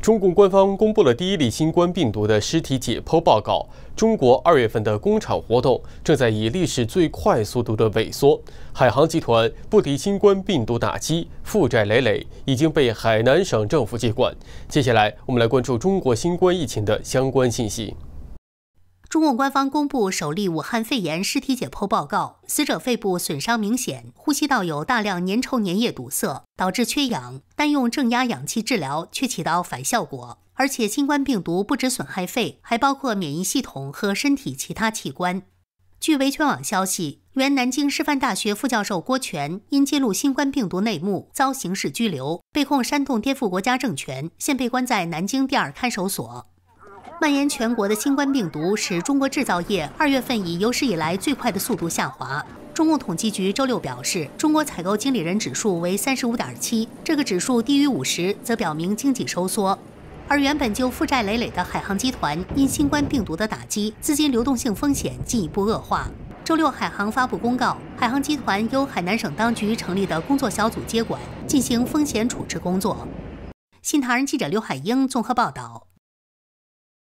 中共官方公布了第一例新冠病毒的尸体解剖报告。中国2月份的工厂活动正在以历史最快速度的萎缩。海航集团不敌新冠病毒打击，负债累累，已经被海南省政府接管。接下来，我们来关注中国新冠疫情的相关信息。 中共官方公布首例武汉肺炎尸体解剖报告，死者肺部损伤明显，呼吸道有大量粘稠粘液堵塞，导致缺氧，单用正压氧气治疗却起到反效果。而且新冠病毒不只损害肺，还包括免疫系统和身体其他器官。据维权网消息，原南京师范大学副教授郭全因揭露新冠病毒内幕遭刑事拘留，被控煽动颠覆国家政权，现被关在南京第2看守所。蔓延全国的新冠病毒使中国制造业2月份以有史以来最快的速度下滑。中共统计局周六表示，中国采购经理人指数为35.7，这个指数低于50，则表明经济收缩。而原本就负债累累的海航集团，因新冠病毒的打击，资金流动性风险进一步恶化。周六，海航发布公告，海航集团由海南省当局成立的工作小组接管，进行风险处置工作。新唐人记者刘海英综合报道。